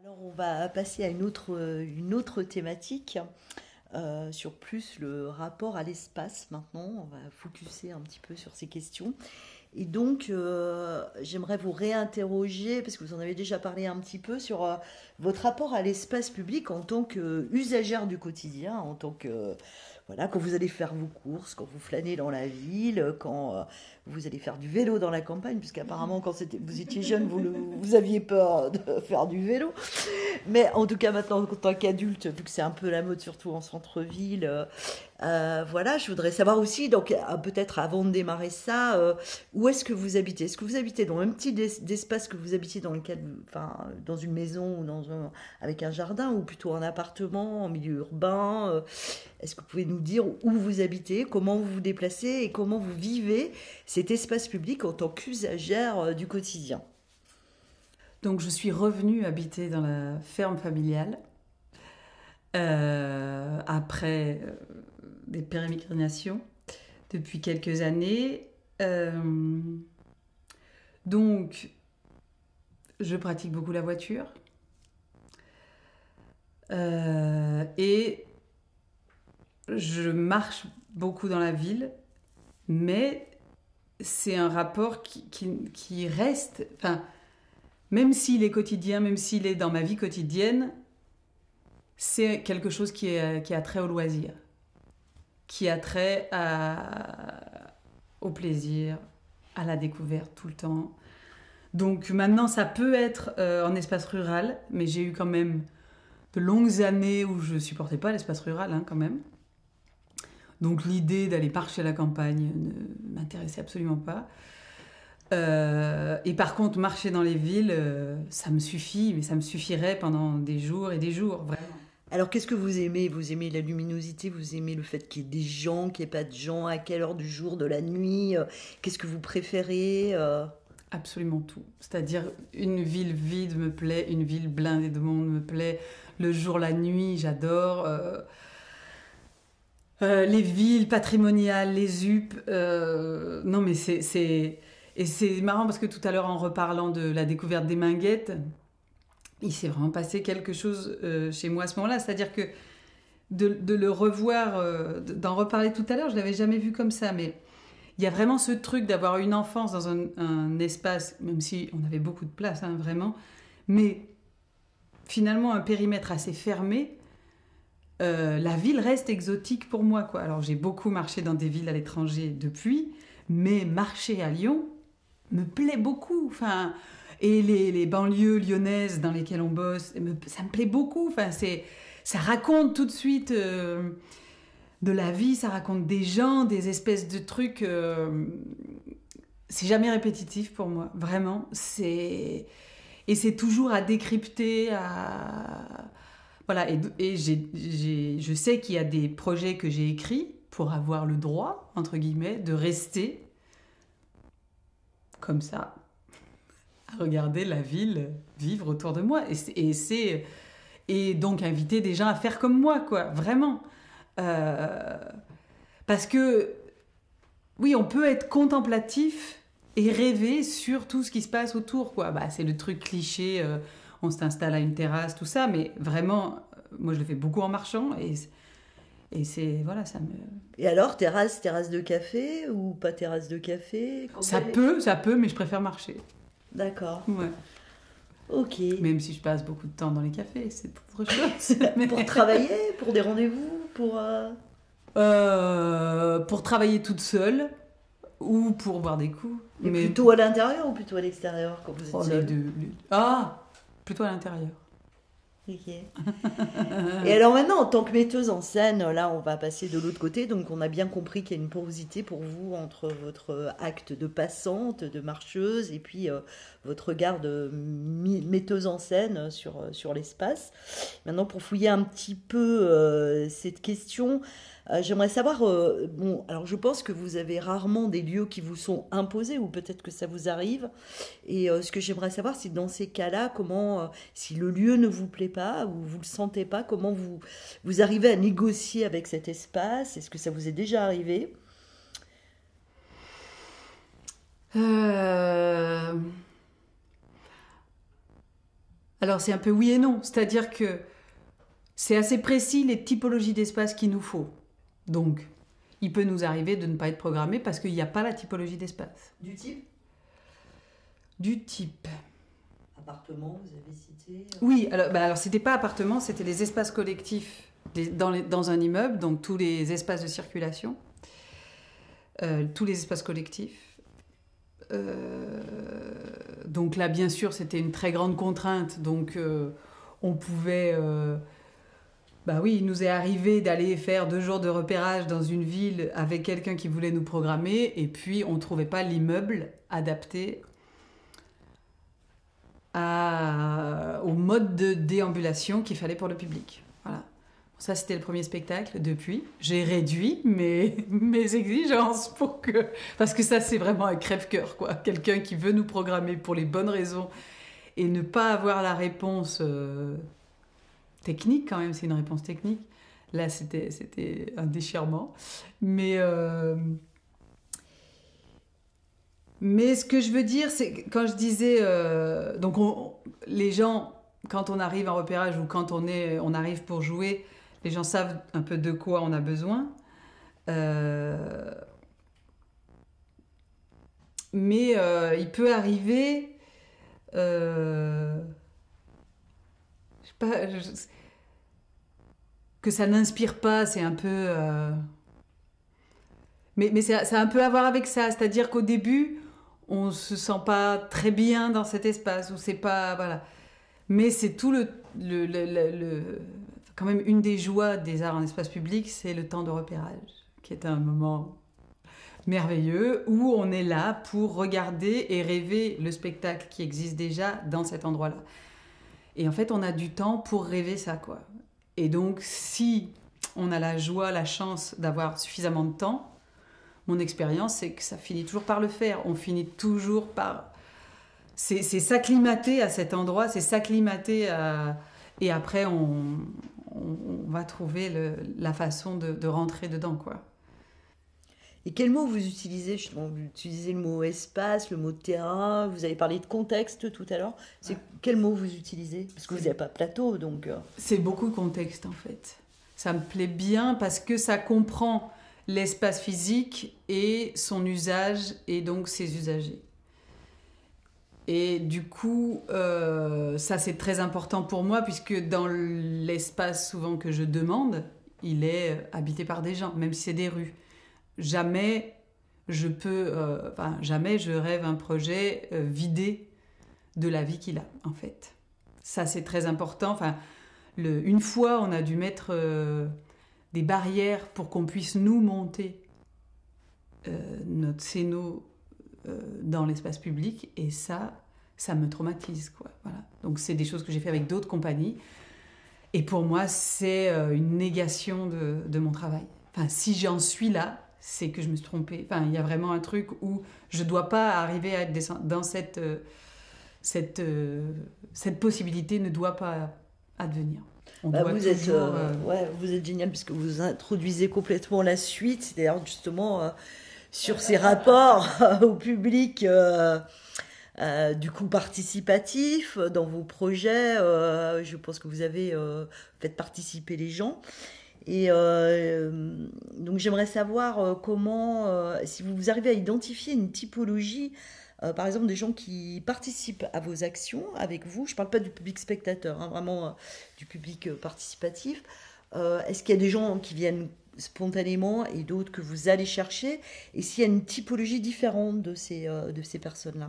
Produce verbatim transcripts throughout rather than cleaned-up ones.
Alors on va passer à une autre, une autre thématique, euh, sur plus le rapport à l'espace maintenant. On va focuser un petit peu sur ces questions. Et donc euh, j'aimerais vous réinterroger, parce que vous en avez déjà parlé un petit peu, sur euh, votre rapport à l'espace public en tant qu'usagère du quotidien, en tant que... Voilà, quand vous allez faire vos courses, quand vous flânez dans la ville, quand euh, vous allez faire du vélo dans la campagne, puisqu'apparemment quand c'était- vous étiez jeune, vous, le- vous aviez peur de faire du vélo. Mais en tout cas, maintenant, en tant qu'adulte, vu que c'est un peu la mode, surtout en centre-ville, euh, euh, voilà, je voudrais savoir aussi, donc euh, peut-être avant de démarrer ça, euh, où est-ce que vous habitez? Est-ce que vous habitez dans le même type d'es- d'espace que vous habitiez dans lequel, vous- enfin, dans une maison ou dans un, avec un jardin, ou plutôt un appartement en milieu urbain? euh, Est-ce que vous pouvez nous dire où vous habitez, comment vous vous déplacez et comment vous vivez cet espace public en tant qu'usagère euh, du quotidien? Donc je suis revenue habiter dans la ferme familiale euh, après euh, des pérégrinations depuis quelques années. Euh, donc je pratique beaucoup la voiture euh, et je marche beaucoup dans la ville, mais c'est un rapport qui, qui, qui reste, enfin, même s'il est quotidien, même s'il est dans ma vie quotidienne, c'est quelque chose qui, est, qui a trait au loisir, qui a trait à, au plaisir, à la découverte tout le temps. Donc maintenant, ça peut être euh, en espace rural, mais j'ai eu quand même de longues années où je supportais pas l'espace rural, hein, quand même. Donc l'idée d'aller marcher à la campagne ne m'intéressait absolument pas. Euh, et par contre, marcher dans les villes, euh, ça me suffit, mais ça me suffirait pendant des jours et des jours, vraiment. Alors, qu'est-ce que vous aimez? Vous aimez la luminosité? Vous aimez le fait qu'il y ait des gens, qu'il n'y ait pas de gens? À quelle heure du jour, de la nuit? euh, Qu'est-ce que vous préférez? euh Absolument tout. C'est-à-dire, une ville vide me plaît, une ville blindée de monde me plaît, le jour, la nuit, j'adore. Euh, euh, les villes patrimoniales, les U P, euh, non mais c'est... c'est... Et c'est marrant parce que tout à l'heure, en reparlant de la découverte des Minguettes, il s'est vraiment passé quelque chose euh, chez moi à ce moment-là. C'est-à-dire que de, de le revoir, euh, d'en reparler tout à l'heure, je ne l'avais jamais vu comme ça, mais il y a vraiment ce truc d'avoir une enfance dans un, un espace, même si on avait beaucoup de place, hein, vraiment, mais finalement un périmètre assez fermé. Euh, la ville reste exotique pour moi, quoi. Alors j'ai beaucoup marché dans des villes à l'étranger depuis, mais marcher à Lyon me plaît beaucoup. Enfin, et les, les banlieues lyonnaises dans lesquelles on bosse, me- ça me plaît beaucoup. Enfin, c'est, ça raconte tout de suite euh, de la vie, ça raconte des gens, des espèces de trucs. Euh, c'est jamais répétitif pour moi, vraiment. C'est et c'est toujours à décrypter, à voilà. Et, et j'ai, j'ai, je sais qu'il y a des projets que j'ai écrits pour avoir le droit entre guillemets de rester comme ça, à regarder la ville vivre autour de moi. Et c'est, et, c'est, et donc inviter des gens à faire comme moi, quoi, vraiment. Euh, parce que oui, on peut être contemplatif et rêver sur tout ce qui se passe autour, quoi. Bah, c'est le truc cliché, euh, on s'installe à une terrasse, tout ça, mais vraiment, euh, moi je le fais beaucoup en marchant et, et c'est, voilà, ça me... Et alors, terrasse, terrasse de café ou pas terrasse de café? Quand vous Ça allez- peut, ça peut, mais je préfère marcher. D'accord. Ouais. Ok. Même si je passe beaucoup de temps dans les cafés, c'est autre chose. Mais... Pour travailler, pour des rendez-vous, pour... euh, Euh, pour travailler toute seule ou pour boire des coups. Et Mais plutôt à l'intérieur ou plutôt à l'extérieur quand vous êtes oh, les seul? deux. les- Ah, plutôt à l'intérieur. Ok. Et alors maintenant, en tant que metteuse en scène, là, on va passer de l'autre côté. Donc, on a bien compris qu'il y a une porosité pour vous entre votre acte de passante, de marcheuse, et puis euh, votre regard de mi- metteuse en scène sur, euh, sur l'espace. Maintenant, pour fouiller un petit peu euh, cette question, euh, j'aimerais savoir, euh, bon, alors je pense que vous avez rarement des lieux qui vous sont imposés, ou peut-être que ça vous arrive. Et euh, ce que j'aimerais savoir, c'est dans ces cas-là, comment, euh, si le lieu ne vous plaît pas ou vous le sentez pas, comment vous, vous arrivez à négocier avec cet espace? Est-ce que ça vous est déjà arrivé? Euh, Alors c'est un peu oui et non, c'est-à-dire que c'est assez précis les typologies d'espace qu'il nous faut. Donc, il peut nous arriver de ne pas être programmé parce qu'il n'y a pas la typologie d'espace. Du type? Du type. Appartement, vous avez cité. Oui, alors, bah alors c'était pas appartement, c'était les espaces collectifs des, dans, les, dans un immeuble, donc tous les espaces de circulation, euh, tous les espaces collectifs. Euh, donc là, bien sûr, c'était une très grande contrainte, donc euh, on pouvait... Euh, bah oui, il nous est arrivé d'aller faire deux jours de repérage dans une ville avec quelqu'un qui voulait nous programmer, et puis on ne trouvait pas l'immeuble adapté à, au mode de déambulation qu'il fallait pour le public. Voilà. Ça, c'était le premier spectacle. Depuis, j'ai réduit mes, mes exigences pour que... Parce que ça, c'est vraiment un crève-cœur, quoi. Quelqu'un qui veut nous programmer pour les bonnes raisons et ne pas avoir la réponse... Euh, technique quand même, c'est une réponse technique. Là, c'était, c'était un déchirement. Mais, euh... mais ce que je veux dire, c'est que quand je disais... Euh... Donc, on... les gens, quand on arrive en repérage ou quand on, est... on arrive pour jouer, les gens savent un peu de quoi on a besoin. Euh... Mais euh, il peut arriver... Euh... Je sais pas... Je... que ça n'inspire pas, c'est un peu... Euh... Mais, mais c'est, ça a un peu à voir avec ça, c'est-à-dire qu'au début, on ne se sent pas très bien dans cet espace, ou c'est pas... Voilà. Mais c'est tout le, le, le, le, le... Quand même, une des joies des arts en espace public, c'est le temps de repérage, qui est un moment merveilleux, où on est là pour regarder et rêver le spectacle qui existe déjà dans cet endroit-là. Et en fait, on a du temps pour rêver ça, quoi. Et donc, si on a la joie, la chance d'avoir suffisamment de temps, mon expérience, c'est que ça finit toujours par le faire. On finit toujours par... C'est, c'est s'acclimater à cet endroit, c'est s'acclimater à... Et après, on, on, on va trouver le, la façon de, de rentrer dedans, quoi. Et quel mot vous utilisez justement? Vous utilisez le mot espace, le mot terrain, vous avez parlé de contexte tout à l'heure. C'est ouais. Quel mot vous utilisez? Parce que vous n'avez pas plateau, donc... C'est beaucoup de contexte, en fait. Ça me plaît bien parce que ça comprend l'espace physique et son usage, et donc ses usagers. Et du coup, euh, ça c'est très important pour moi, puisque dans l'espace souvent que je demande, il est habité par des gens, même si c'est des rues. Jamais je peux, euh, enfin, jamais je rêve un projet euh, vidé de la vie qu'il a, en fait. Ça, c'est très important. Enfin, le, une fois, on a dû mettre euh, des barrières pour qu'on puisse nous monter euh, notre scéno euh, dans l'espace public, et ça, ça me traumatise, quoi. Voilà. Donc, c'est des choses que j'ai fait avec d'autres compagnies, et pour moi, c'est euh, une négation de, de mon travail. Enfin, si j'en suis là, c'est que je me suis trompée. Enfin, il y a vraiment un truc où je ne dois pas arriver à être dans cette... Euh, cette, euh, cette possibilité ne doit pas advenir. On bah doit vous, toujours, êtes, euh, euh... Ouais, vous êtes génial puisque vous introduisez complètement la suite, c'est-à-dire justement euh, sur ces rapports au public, euh, euh, du coup participatif dans vos projets. Euh, je pense que vous avez euh, fait participer les gens. Et euh, donc j'aimerais savoir euh, comment, euh, si vous arrivez à identifier une typologie, euh, par exemple des gens qui participent à vos actions avec vous. Je ne parle pas du public spectateur, hein, vraiment euh, du public euh, participatif. Euh, est-ce qu'il y a des gens qui viennent spontanément et d'autres que vous allez chercher? Et s'il y a une typologie différente de ces, euh, de ces personnes-là?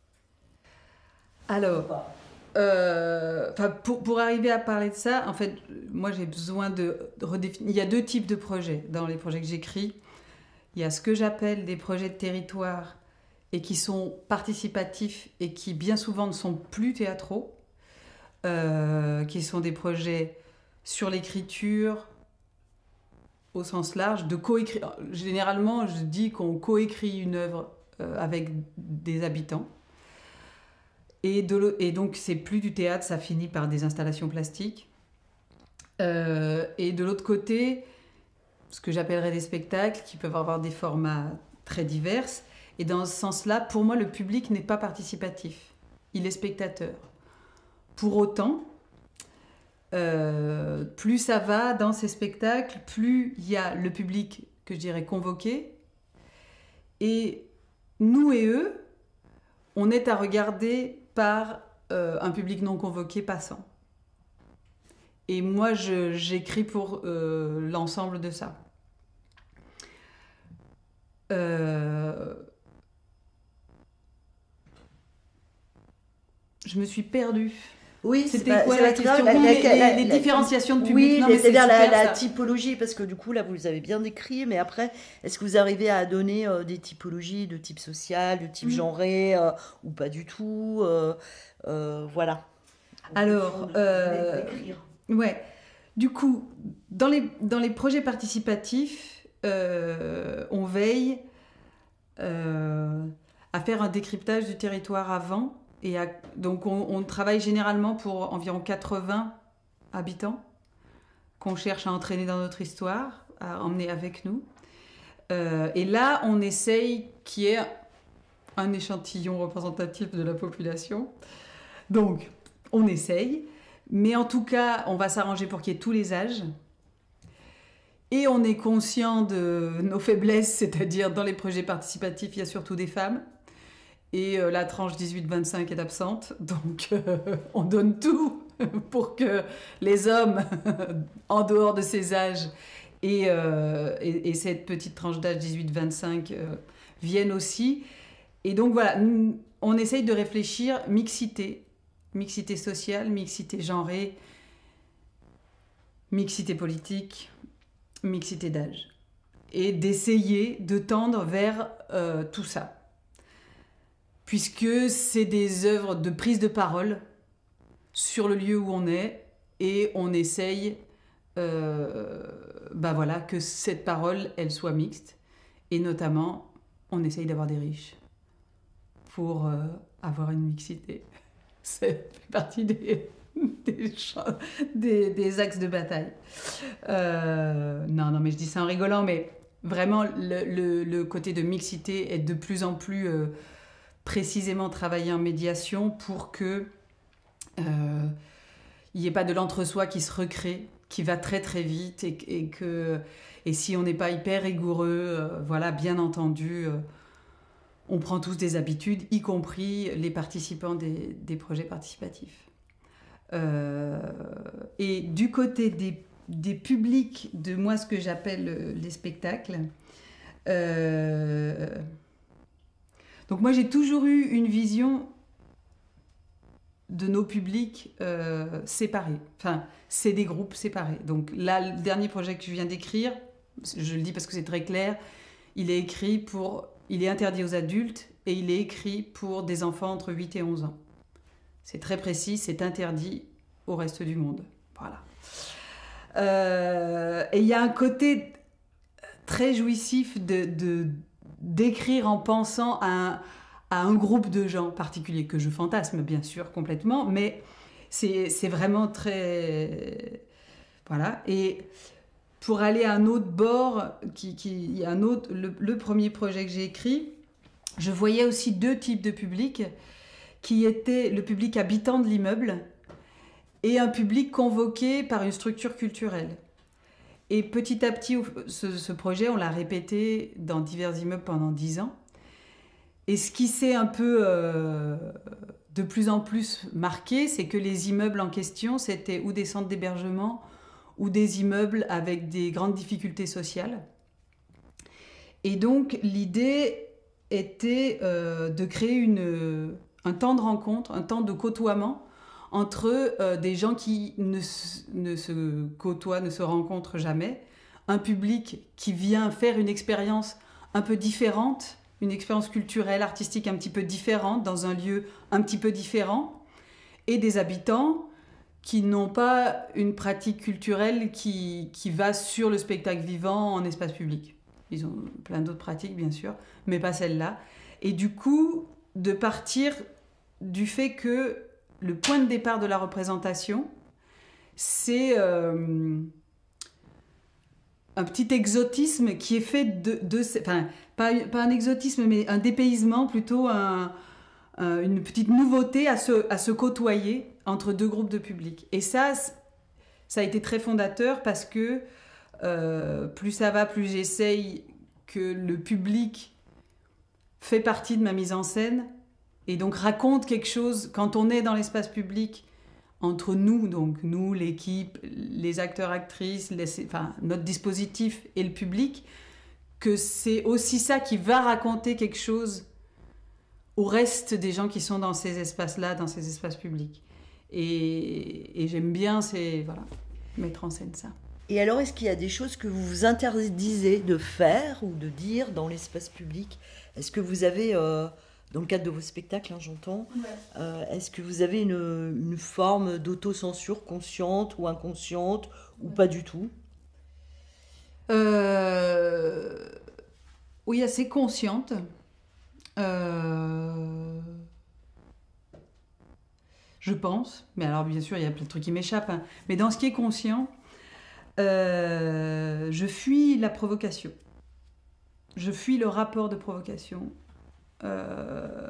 Alors... Euh, pour, pour arriver à parler de ça, en fait, moi j'ai besoin de, de redéfinir. Il y a deux types de projets dans les projets que j'écris. Il y a ce que j'appelle des projets de territoire et qui sont participatifs et qui bien souvent ne sont plus théâtraux, euh, qui sont des projets sur l'écriture au sens large, de coécrire. Généralement, je dis qu'on coécrit une œuvre euh, avec des habitants. Et, de, et donc, c'est plus du théâtre, ça finit par des installations plastiques. Euh, et de l'autre côté, ce que j'appellerais des spectacles qui peuvent avoir des formats très divers. Et dans ce sens-là, pour moi, le public n'est pas participatif. Il est spectateur. pour autant, euh, plus ça va dans ces spectacles, plus il y a le public que je dirais convoqué, et nous et eux, on est à regarder par euh, un public non convoqué passant. Et moi, je, j'écris pour euh, l'ensemble de ça. Euh... Je me suis perdue. Oui, c'était pas, quoi la question? La, oui, la, les, la, les, les la, différenciations de public. Oui, non, mais mais c'est-à-dire c'est la, super, la ça. typologie, parce que du coup, là, vous les avez bien décrit, mais après, est-ce que vous arrivez à donner euh, des typologies de type social, de type mmh. genré, euh, ou pas du tout euh, euh, Voilà. Alors, euh, ouais. Du coup, dans les, dans les projets participatifs, euh, on veille euh, à faire un décryptage du territoire avant. Et à, donc, on, on travaille généralement pour environ quatre-vingts habitants qu'on cherche à entraîner dans notre histoire, à emmener avec nous. Euh, et là, on essaye qu'il y ait un échantillon représentatif de la population. Donc, on essaye. Mais en tout cas, on va s'arranger pour qu'il y ait tous les âges. Et on est conscient de nos faiblesses, c'est-à-dire dans les projets participatifs, il y a surtout des femmes. Et euh, la tranche dix-huit vingt-cinq est absente. Donc, euh, on donne tout pour que les hommes, en dehors de ces âges, et, euh, et, et cette petite tranche d'âge dix-huit vingt-cinq euh, viennent aussi. Et donc, voilà, on essaye de réfléchir mixité. Mixité sociale, mixité genrée, mixité politique, mixité d'âge. Et d'essayer de tendre vers euh, tout ça. Puisque c'est des œuvres de prise de parole sur le lieu où on est, et on essaye euh, bah voilà, que cette parole, elle soit mixte. Et notamment, on essaye d'avoir des riches pour euh, avoir une mixité. Ça fait partie des, des, des, des axes de bataille. Euh, non, non, mais je dis ça en rigolant, mais vraiment, le, le, le côté de mixité est de plus en plus euh, précisément travaillé en médiation pour que euh, il n'y ait pas de l'entre-soi qui se recrée, qui va très très vite, et, et, que, et si on n'est pas hyper rigoureux, euh, voilà, bien entendu... Euh, on prend tous des habitudes, y compris les participants des, des projets participatifs. Euh, et du côté des, des publics de moi, ce que j'appelle les spectacles, euh, donc moi j'ai toujours eu une vision de nos publics euh, séparés. Enfin, c'est des groupes séparés. Donc là, le dernier projet que je viens d'écrire, je le dis parce que c'est très clair, il est écrit pour... Il est interdit aux adultes et il est écrit pour des enfants entre huit et onze ans. C'est très précis, c'est interdit au reste du monde. Voilà. Euh, et il y a un côté très jouissif de, de, d'écrire en pensant à un, à un groupe de gens particuliers, que je fantasme bien sûr complètement, mais c'est, c'est vraiment très... Voilà. Et... Pour aller à un autre bord, qui, qui, un autre, le, le premier projet que j'ai écrit, je voyais aussi deux types de publics, qui étaient le public habitant de l'immeuble et un public convoqué par une structure culturelle. Et petit à petit, ce, ce projet, on l'a répété dans divers immeubles pendant dix ans. Et ce qui s'est un peu euh, de plus en plus marqué, c'est que les immeubles en question, c'était ou des centres d'hébergement, ou des immeubles avec des grandes difficultés sociales. Et donc, l'idée était euh, de créer une, un temps de rencontre, un temps de côtoiement entre euh, des gens qui ne, ne se côtoient, ne se rencontrent jamais, un public qui vient faire une expérience un peu différente, une expérience culturelle, artistique un petit peu différente, dans un lieu un petit peu différent, et des habitants qui n'ont pas une pratique culturelle qui, qui va sur le spectacle vivant en espace public. Ils ont plein d'autres pratiques, bien sûr, mais pas celle-là. Et du coup, de partir du fait que le point de départ de la représentation, c'est euh, un petit exotisme qui est fait de... de enfin, pas, pas un exotisme, mais un dépaysement, plutôt un, un, une petite nouveauté à se, à se côtoyer entre deux groupes de public. Et ça, ça a été très fondateur parce que euh, plus ça va, plus j'essaye que le public fait partie de ma mise en scène et donc raconte quelque chose quand on est dans l'espace public entre nous, donc nous, l'équipe, les acteurs, actrices, les, enfin, notre dispositif et le public, que c'est aussi ça qui va raconter quelque chose au reste des gens qui sont dans ces espaces-là, dans ces espaces publics. Et, et j'aime bien ces, voilà, mettre en scène ça. Et alors, est-ce qu'il y a des choses que vous vous interdisez de faire ou de dire dans l'espace public ? Est-ce que vous avez, euh, dans le cadre de vos spectacles, hein, j'entends, ouais. euh, est-ce que vous avez une, une forme d'autocensure consciente ou inconsciente ou pas du tout ? euh... Oui, assez consciente. Euh... Je pense. Mais alors, bien sûr, il y a plein de trucs qui m'échappent. Hein. Mais dans ce qui est conscient, euh, je fuis la provocation. Je fuis le rapport de provocation. Euh,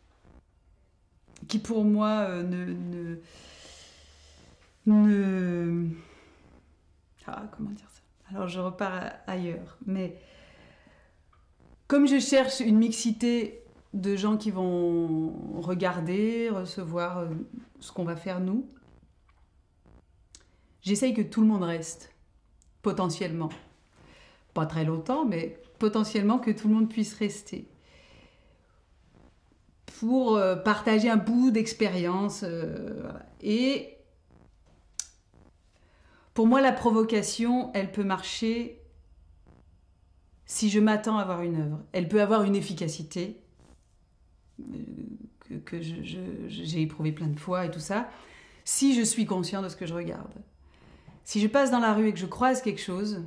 qui pour moi euh, ne, ne, ne... Ah, comment dire ça ? Alors je repars ailleurs. Mais comme je cherche une mixité de gens qui vont regarder, recevoir euh, ce qu'on va faire nous, j'essaye que tout le monde reste, potentiellement. Pas très longtemps, mais potentiellement que tout le monde puisse rester. Pour euh, partager un bout d'expérience. Euh, voilà. Et pour moi, la provocation, elle peut marcher si je m'attends à voir une œuvre. Elle peut avoir une efficacité euh, que, que je, je, j'ai éprouvé plein de fois et tout ça, si je suis conscient de ce que je regarde. Si je passe dans la rue et que je croise quelque chose,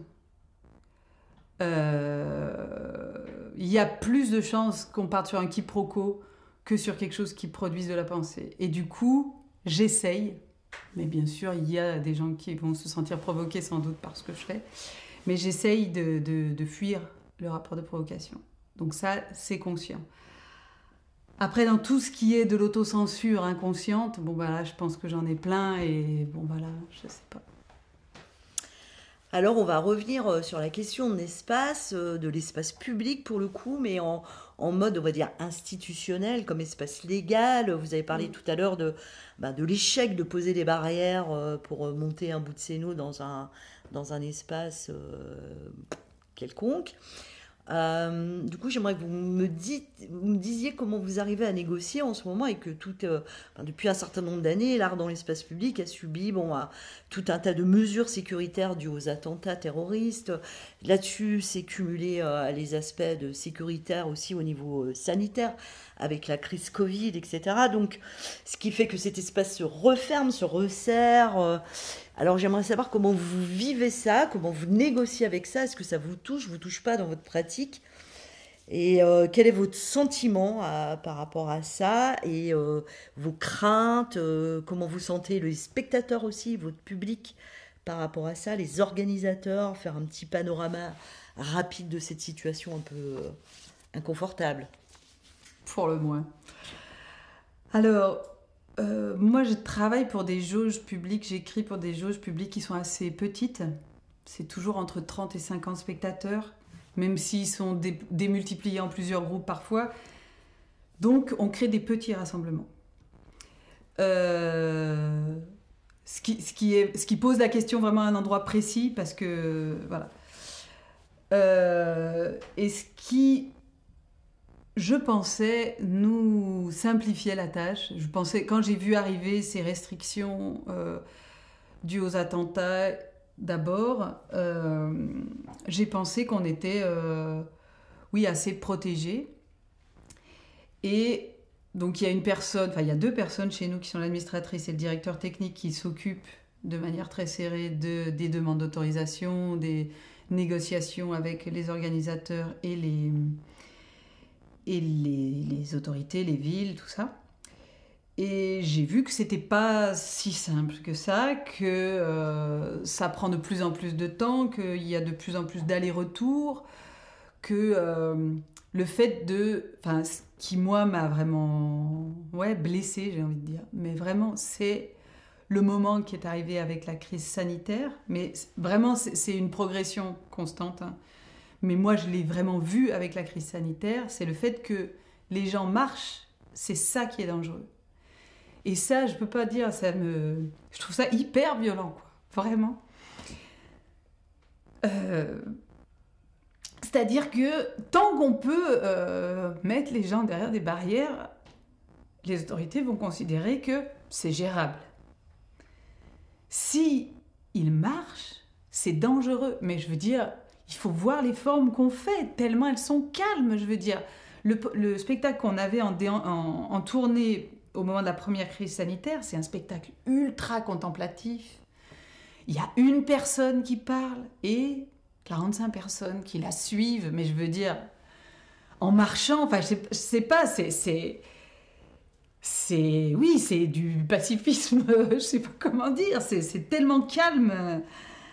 euh, il y a plus de chances qu'on parte sur un quiproquo que sur quelque chose qui produise de la pensée. Et du coup, j'essaye, mais bien sûr, il y a des gens qui vont se sentir provoqués sans doute par ce que je fais, mais j'essaye de, de, de fuir le rapport de provocation. Donc ça, c'est conscient. Après, dans tout ce qui est de l'autocensure inconsciente, bon, bah là, je pense que j'en ai plein et bon, voilà, je sais pas. Alors, on va revenir sur la question de l'espace, de l'espace public pour le coup, mais en, en mode, on va dire, institutionnel, comme espace légal. Vous avez parlé mmh. tout à l'heure de, bah, de l'échec de poser des barrières pour monter un bout de scéno dans un, dans un espace euh, quelconque. Euh, du coup, j'aimerais que vous me, dites, vous me disiez comment vous arrivez à négocier en ce moment et que tout, euh, enfin, depuis un certain nombre d'années, l'art dans l'espace public a subi bon, euh, tout un tas de mesures sécuritaires dues aux attentats terroristes. Là-dessus, c'est cumulé euh, les aspects de sécuritaire aussi au niveau euh, sanitaire avec la crise Covid, et cetera. Donc, ce qui fait que cet espace se referme, se resserre. Euh, Alors, j'aimerais savoir comment vous vivez ça, comment vous négociez avec ça. Est-ce que ça vous touche, vous touche pas dans votre pratique ? Et euh, quel est votre sentiment à, par rapport à ça ? Et euh, vos craintes, euh, comment vous sentez les spectateurs aussi, votre public par rapport à ça, les organisateurs, faire un petit panorama rapide de cette situation un peu euh, inconfortable. Pour le moins. Alors... Euh, moi, je travaille pour des jauges publiques, j'écris pour des jauges publiques qui sont assez petites. C'est toujours entre trente et cinquante spectateurs, même s'ils sont dé- démultipliés en plusieurs groupes parfois. Donc, on crée des petits rassemblements. Euh, ce, qui, ce, qui est, ce qui pose la question vraiment à un endroit précis, parce que... Voilà. Euh, et ce qui... Je pensais nous simplifier la tâche. Je pensais, quand j'ai vu arriver ces restrictions euh, dues aux attentats, d'abord, euh, j'ai pensé qu'on était, euh, oui, assez protégés. Et donc, il y a une personne, enfin, il y a deux personnes chez nous qui sont l'administratrice et le directeur technique qui s'occupent de manière très serrée de, des demandes d'autorisation, des négociations avec les organisateurs et les... et les, les autorités, les villes, tout ça. Et j'ai vu que c'était pas si simple que ça, que euh, ça prend de plus en plus de temps, qu'il y a de plus en plus d'allers-retours, que euh, le fait de... Enfin, ce qui, moi, m'a vraiment ouais, blessée, j'ai envie de dire. Mais vraiment, c'est le moment qui est arrivé avec la crise sanitaire. Mais vraiment, c'est, c'est une progression constante. Hein. Mais moi, je l'ai vraiment vu avec la crise sanitaire. C'est le fait que les gens marchent, c'est ça qui est dangereux. Et ça, je peux pas dire, ça me... je trouve ça hyper violent, quoi. Vraiment. Euh... C'est-à-dire que tant qu'on peut euh, mettre les gens derrière des barrières, les autorités vont considérer que c'est gérable. Si ils marchent, c'est dangereux. Mais je veux dire, il faut voir les formes qu'on fait, tellement elles sont calmes. Je veux dire, le, le spectacle qu'on avait en, en, en tournée au moment de la première crise sanitaire, c'est un spectacle ultra contemplatif. Il y a une personne qui parle et quarante-cinq personnes qui la suivent. Mais je veux dire, en marchant, enfin, je sais, je sais pas, c'est... c'est C'est, oui, c'est du pacifisme, je sais pas comment dire, c'est, c'est tellement calme.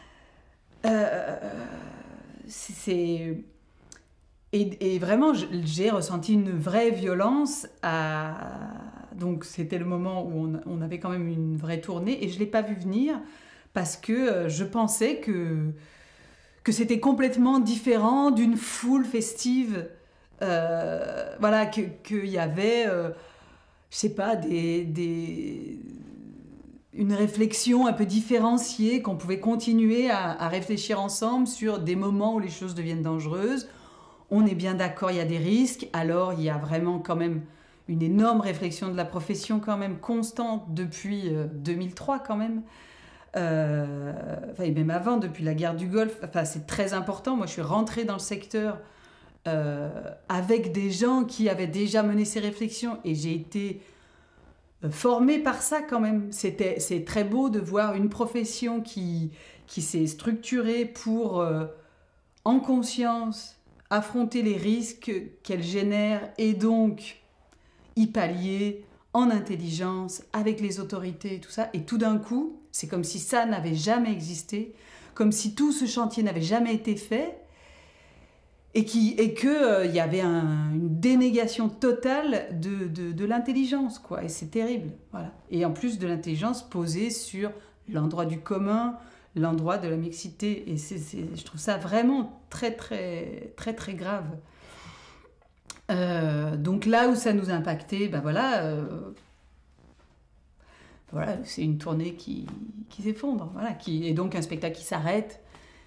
Euh, c'est, c'est... Et, et vraiment, j'ai ressenti une vraie violence. À... Donc, c'était le moment où on, on avait quand même une vraie tournée et je ne l'ai pas vu venir parce que je pensais que, que c'était complètement différent d'une foule festive. Euh, voilà, qu'il que y avait... Euh, je sais pas, des, des, une réflexion un peu différenciée, qu'on pouvait continuer à, à réfléchir ensemble sur des moments où les choses deviennent dangereuses. On est bien d'accord, il y a des risques, alors il y a vraiment quand même une énorme réflexion de la profession quand même constante depuis euh, deux mille trois quand même. Euh, enfin, et même avant, depuis la guerre du Golfe, enfin, c'est très important. Moi, je suis rentrée dans le secteur Euh, avec des gens qui avaient déjà mené ces réflexions et j'ai été euh, formée par ça quand même. C'était, c'est très beau de voir une profession qui, qui s'est structurée pour, euh, en conscience, affronter les risques qu'elle génère et donc y pallier en intelligence, avec les autorités et tout ça. Et tout d'un coup, c'est comme si ça n'avait jamais existé, comme si tout ce chantier n'avait jamais été fait. Et qu'il et que, euh, y avait un, une dénégation totale de, de, de l'intelligence, quoi. Et c'est terrible, voilà. Et en plus de l'intelligence posée sur l'endroit du commun, l'endroit de la mixité. Et c'est, c'est, je trouve ça vraiment très, très, très, très grave. Euh, donc là où ça nous a impacté, ben voilà, euh, voilà, c'est une tournée qui, qui s'effondre, voilà, qui, et donc un spectacle qui s'arrête,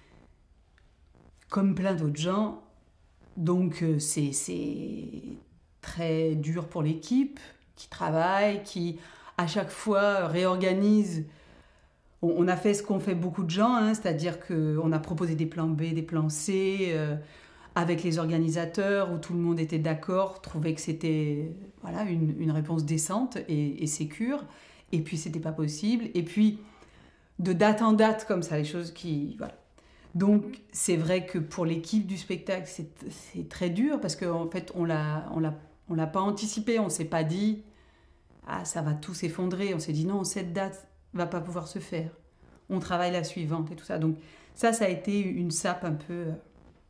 comme plein d'autres gens. Donc euh, c'est, c'est très dur pour l'équipe qui travaille, qui à chaque fois réorganise. On, on a fait ce qu'ont fait beaucoup de gens, hein, c'est-à-dire qu'on a proposé des plans B, des plans C, euh, avec les organisateurs où tout le monde était d'accord, trouvait que c'était voilà, une, une réponse décente et, et sécure. Et puis c'était pas possible. Et puis de date en date comme ça, les choses qui... Voilà. Donc, c'est vrai que pour l'équipe du spectacle, c'est, c'est très dur parce qu'en fait, on l'a, on l'a, on l'a pas anticipé. On ne s'est pas dit « Ah, ça va tout s'effondrer ». On s'est dit « Non, cette date ne va pas pouvoir se faire. On travaille la suivante » et tout ça. Donc, ça, ça a été une sape un peu... Euh,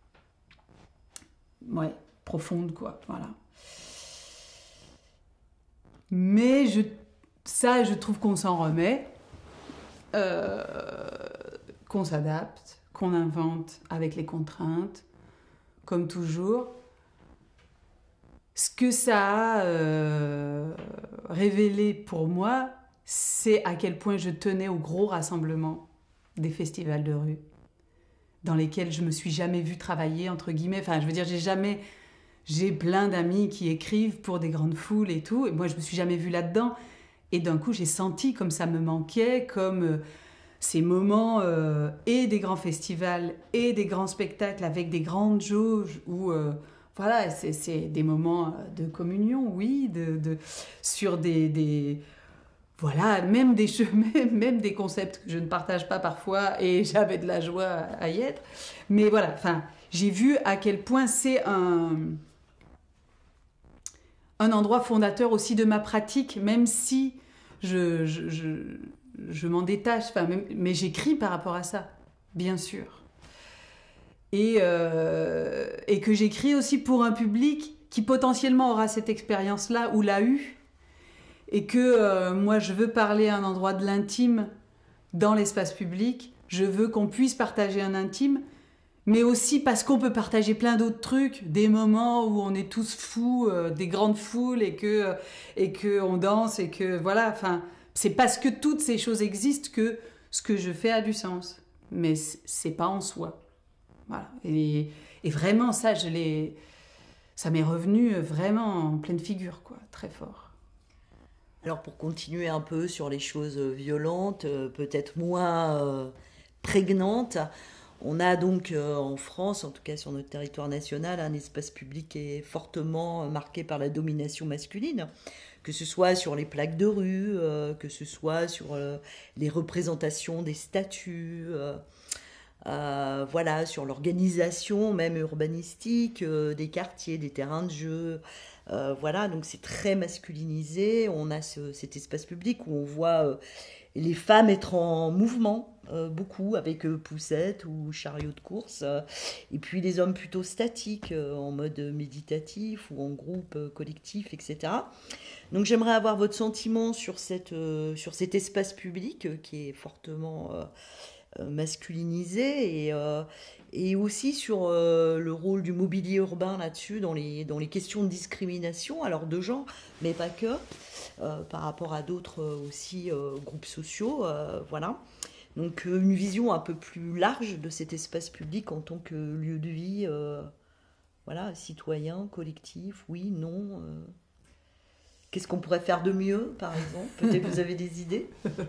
ouais, profonde, quoi. Voilà. Mais je, ça, je trouve qu'on s'en remet, euh, qu'on s'adapte, qu'on invente avec les contraintes, comme toujours. Ce que ça a euh, révélé pour moi, c'est à quel point je tenais au gros rassemblement des festivals de rue, dans lesquels je me suis jamais vue travailler, entre guillemets. Enfin, je veux dire, j'ai jamais... J'ai plein d'amis qui écrivent pour des grandes foules et tout, et moi, je me suis jamais vue là-dedans. Et d'un coup, j'ai senti comme ça me manquait, comme... Euh, ces moments euh, et des grands festivals et des grands spectacles avec des grandes jauges où euh, voilà, c'est, c'est des moments de communion, oui, de, de, sur des, des voilà, même des même, même des concepts que je ne partage pas parfois et j'avais de la joie à y être. Mais voilà, enfin, j'ai vu à quel point c'est un un endroit fondateur aussi de ma pratique, même si je, je, je je m'en détache, enfin, même, mais j'écris par rapport à ça, bien sûr. Et, euh, et que j'écris aussi pour un public qui potentiellement aura cette expérience-là ou l'a eu, et que euh, moi je veux parler à un endroit de l'intime dans l'espace public, je veux qu'on puisse partager un intime, mais aussi parce qu'on peut partager plein d'autres trucs, des moments où on est tous fous, euh, des grandes foules, et que euh, et que on danse, et que voilà, enfin, c'est parce que toutes ces choses existent que ce que je fais a du sens, mais c'est pas en soi, voilà. Et, et vraiment ça, je l'ai, ça m'est revenu vraiment en pleine figure, quoi, très fort. Alors pour continuer un peu sur les choses violentes, euh, peut-être moins euh, prégnantes, on a donc euh, en France, en tout cas sur notre territoire national, un espace public qui est fortement marqué par la domination masculine, que ce soit sur les plaques de rue, euh, que ce soit sur euh, les représentations des statues, euh, euh, voilà, sur l'organisation même urbanistique euh, des quartiers, des terrains de jeu. Euh, voilà, donc c'est très masculinisé. On a ce- cet espace public où on voit euh, les femmes être en mouvement, euh, beaucoup, avec euh, poussette ou chariot de course. euh, et puis les hommes plutôt statiques, euh, en mode méditatif ou en groupe euh, collectif, et cetera. Donc j'aimerais avoir votre sentiment sur, cette, euh, sur cet espace public euh, qui est fortement euh, euh, masculinisé et, euh, et aussi sur euh, le rôle du mobilier urbain là-dessus dans les, dans les questions de discrimination, alors de genre, mais pas que, euh, par rapport à d'autres euh, aussi euh, groupes sociaux, euh, voilà. Donc euh, une vision un peu plus large de cet espace public en tant que lieu de vie, euh, voilà, citoyen, collectif, oui, non. euh. Qu'est-ce qu'on pourrait faire de mieux, par exemple? Peut-être vous avez des idées?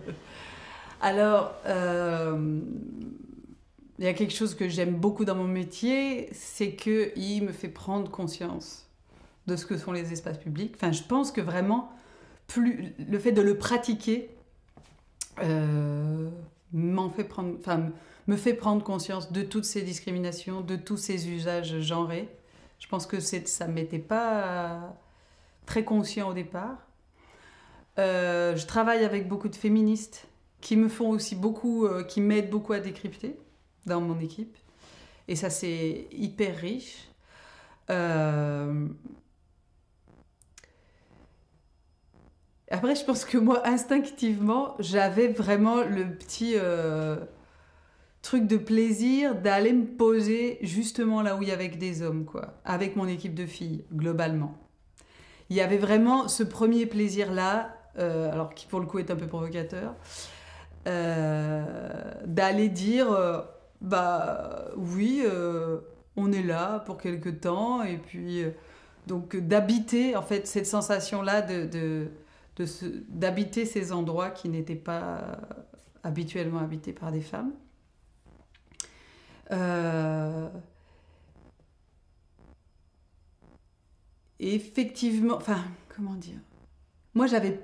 Alors, euh, il y a quelque chose que j'aime beaucoup dans mon métier, c'est qu'il me fait prendre conscience de ce que sont les espaces publics. Enfin, je pense que vraiment, plus, le fait de le pratiquer euh, m'en fait prendre, enfin, me fait prendre conscience de toutes ces discriminations, de tous ces usages genrés. Je pense que c'est, ça ne m'était pas très conscient au départ. Euh, je travaille avec beaucoup de féministes qui me font aussi beaucoup, euh, qui m'aident beaucoup à décrypter dans mon équipe. Et ça, c'est hyper riche. Euh... Après, je pense que moi, instinctivement, j'avais vraiment le petit euh, truc de plaisir d'aller me poser justement là où il y avait que des hommes, quoi, avec mon équipe de filles, globalement. Il y avait vraiment ce premier plaisir-là, euh, alors qui pour le coup est un peu provocateur, euh, d'aller dire, euh, bah oui, euh, on est là pour quelque temps, et puis euh, donc d'habiter en fait cette sensation-là de, de, de ce, d'habiter ces endroits qui n'étaient pas habituellement habités par des femmes. Euh, et effectivement, enfin, comment dire, moi j'avais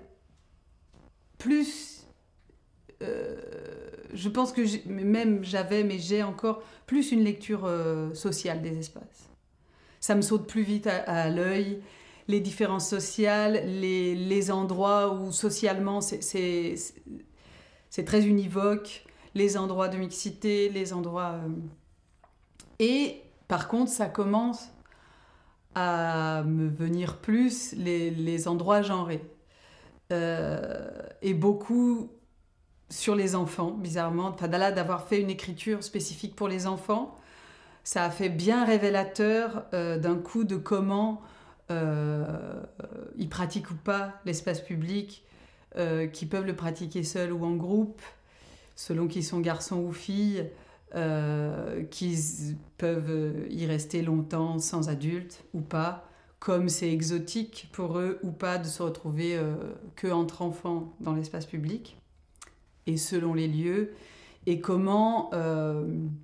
plus, euh, je pense que j'ai, même j'avais, mais j'ai encore plus une lecture euh, sociale des espaces. Ça me saute plus vite à, à l'œil, les différences sociales, les, les endroits où socialement c'est, c'est, c'est, c'est très univoque, les endroits de mixité, les endroits... Euh... Et par contre, ça commence à me venir plus les, les endroits genrés. Euh, et beaucoup sur les enfants, bizarrement. Enfin, là, d'avoir fait une écriture spécifique pour les enfants, ça a fait bien révélateur euh, d'un coup de comment euh, ils pratiquent ou pas l'espace public, euh, qu'ils peuvent le pratiquer seuls ou en groupe, selon qu'ils sont garçons ou filles, euh, qu'ils peuvent y rester longtemps sans adultes ou pas, comme c'est exotique pour eux ou pas de se retrouver euh, que entre enfants dans l'espace public, et selon les lieux, et comment... Euh,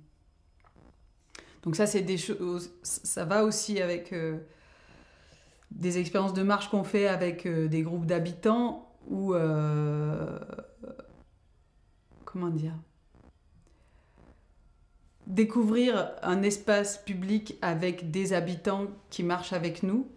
donc ça, c'est des choses... Ça va aussi avec euh, des expériences de marche qu'on fait avec euh, des groupes d'habitants où... Euh, comment dire ? Découvrir un espace public avec des habitants qui marchent avec nous,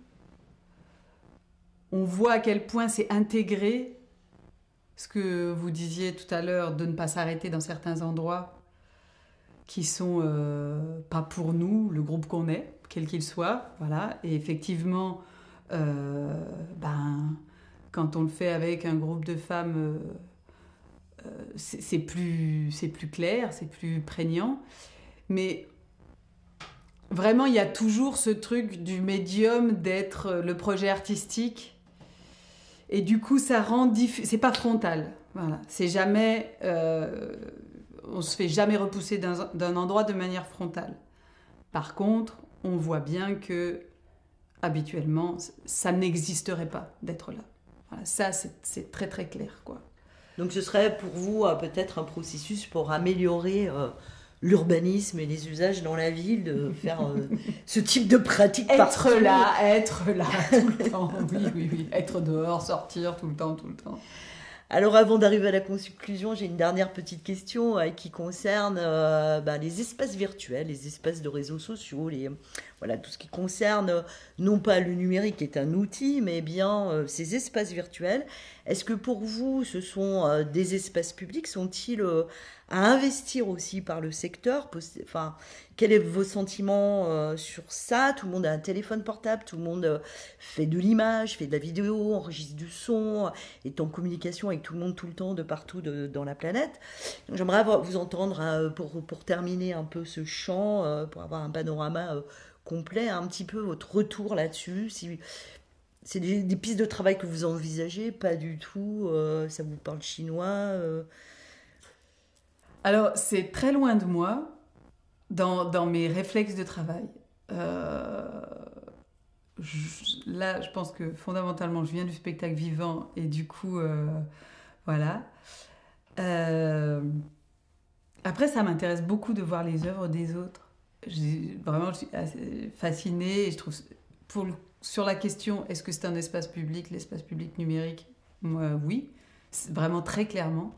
on voit à quel point c'est intégré, ce que vous disiez tout à l'heure, de ne pas s'arrêter dans certains endroits qui sont euh, pas pour nous, le groupe qu'on est, quel qu'il soit, voilà. Et effectivement, euh, ben, quand on le fait avec un groupe de femmes, euh, euh, c'est, c'est, plus, c'est plus clair, c'est plus prégnant. Mais vraiment, il y a toujours ce truc du médium d'être le projet artistique. Et du coup, ça rend difficile. C'est pas frontal. Voilà. C'est jamais. Euh, on se fait jamais repousser d'un, d'un endroit de manière frontale. Par contre, on voit bien que habituellement, ça n'existerait pas d'être là. Voilà, ça, c'est, c'est très très clair, quoi. Donc ce serait pour vous euh, peut-être un processus pour améliorer euh, l'urbanisme et les usages dans la ville, de faire euh, ce type de pratique. Être là, être là tout le temps, oui, oui, oui. Être dehors, sortir tout le temps, tout le temps. Alors avant d'arriver à la conclusion, j'ai une dernière petite question euh, qui concerne euh, bah, les espaces virtuels, les espaces de réseaux sociaux, les, voilà, tout ce qui concerne euh, non pas le numérique qui est un outil, mais bien euh, ces espaces virtuels. Est-ce que pour vous, ce sont euh, des espaces publics? Sont-ils euh, à investir aussi par le secteur? Enfin, quels sont vos sentiments euh, sur ça? Tout le monde a un téléphone portable, tout le monde euh, fait de l'image, fait de la vidéo, enregistre du son, est en communication avec tout le monde tout le temps, de partout de, dans la planète. Donc, j'aimerais vous entendre euh, pour, pour terminer un peu ce champ, euh, pour avoir un panorama euh, complet, un petit peu votre retour là-dessus. Si c'est des, des pistes de travail que vous envisagez, pas du tout, euh, ça vous parle chinois euh... Alors, c'est très loin de moi. Dans, dans mes réflexes de travail, euh, je, là, je pense que fondamentalement, je viens du spectacle vivant et du coup, euh, voilà. Euh, après, ça m'intéresse beaucoup de voir les œuvres des autres. J'ai, vraiment, je suis assez fascinée et je trouve, pour le, sur la question, est-ce que c'est un espace public, l'espace public numérique? Moi, oui, c'est vraiment très clairement.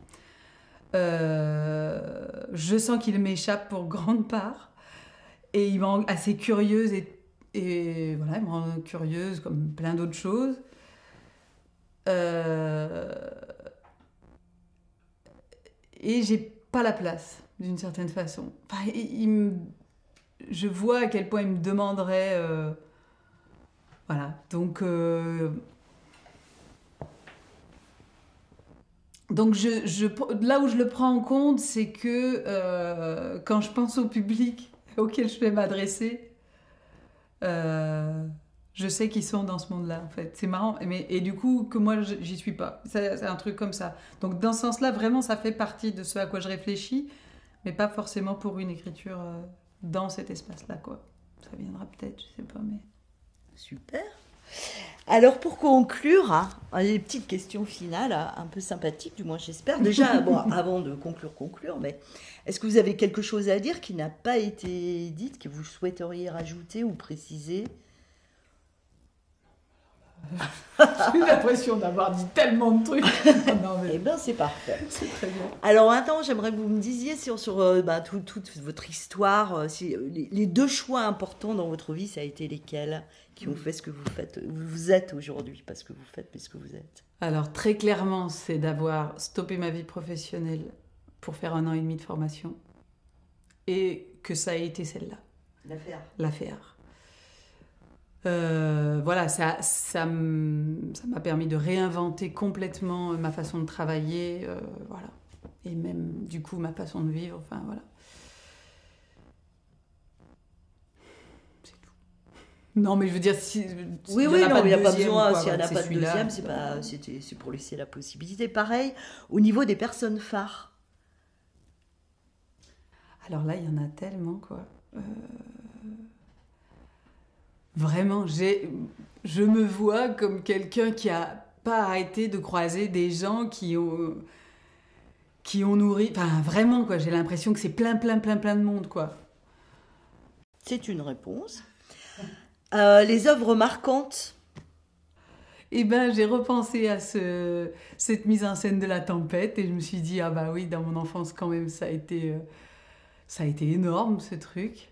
Euh, je sens qu'il m'échappe pour grande part et il me rend assez curieuse et, et voilà, il me rend curieuse comme plein d'autres choses. Euh, et j'ai pas la place d'une certaine façon. Enfin, il, il me, je vois à quel point il me demanderait. Euh, voilà, donc. Euh, Donc, je, je, là où je le prends en compte, c'est que euh, quand je pense au public auquel je vais m'adresser, euh, je sais qu'ils sont dans ce monde-là, en fait. C'est marrant. Mais, et du coup, que moi, j'y suis pas. C'est, c'est un truc comme ça. Donc, dans ce sens-là, vraiment, ça fait partie de ce à quoi je réfléchis, mais pas forcément pour une écriture euh, dans cet espace-là, quoi. Ça viendra peut-être, je sais pas, mais... Super. Alors pour conclure, hein, les petites questions finales, un peu sympathiques, du moins j'espère. Déjà, bon, avant de conclure, conclure, mais est-ce que vous avez quelque chose à dire qui n'a pas été dit, que vous souhaiteriez rajouter ou préciser? J'ai l'impression d'avoir dit tellement de trucs. Non, mais... Eh bien, c'est parfait. C'est très bien. Alors maintenant, j'aimerais que vous me disiez sur, sur euh, bah, tout, toute votre histoire, euh, si, les, les deux choix importants dans votre vie, ça a été lesquels qui ont fait ce que vous faites, vous êtes aujourd'hui, pas ce que vous faites, mais ce que vous êtes? Alors très clairement, c'est d'avoir stoppé ma vie professionnelle pour faire un an et demi de formation et que ça a été celle-là. L'affaire. L'affaire. Euh, voilà, ça, ça, ça m'a permis de réinventer complètement ma façon de travailler, euh, voilà, et même du coup ma façon de vivre, enfin voilà. C'est tout. Non, mais je veux dire, si, oui, oui, non, il n'y a pas besoin, s'il n'y en a pas de deuxième, c'est, pas, c'est, c'est pour laisser la possibilité. Pareil, au niveau des personnes phares. Alors là, il y en a tellement, quoi. Euh... Vraiment, j'ai, je me vois comme quelqu'un qui n'a pas arrêté de croiser des gens qui ont, qui ont nourri... Enfin, vraiment, quoi, j'ai l'impression que c'est plein, plein, plein, plein de monde, quoi. C'est une réponse. Euh, les œuvres marquantes? Eh bien, j'ai repensé à ce, cette mise en scène de la tempête et je me suis dit, ah bah oui, dans mon enfance, quand même, ça a été, ça a été énorme, ce truc.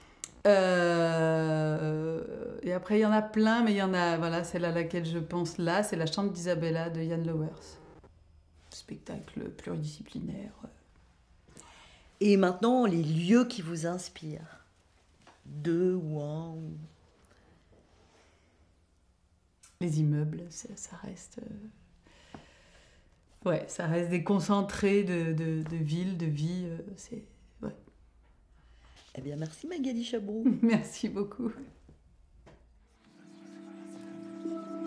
Euh, et après, il y en a plein, mais il y en a, voilà, celle à laquelle je pense là, c'est La Chambre d'Isabella de Jan Lowers. Spectacle pluridisciplinaire. Et maintenant, les lieux qui vous inspirent? Deux ou un ou... Les immeubles, ça, ça reste... euh, Ouais, ça reste des concentrés de, de, de villes, de vie. euh, c'est... Ouais. Eh bien, merci Magali Chabroux. Merci beaucoup.